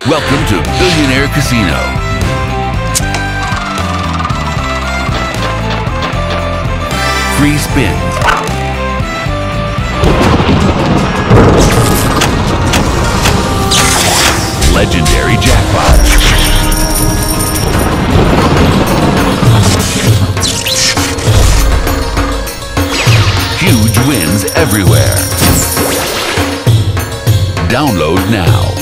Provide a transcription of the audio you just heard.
Welcome to Billionaire Casino. Free spins. Legendary jackpot. Huge wins everywhere. Download now.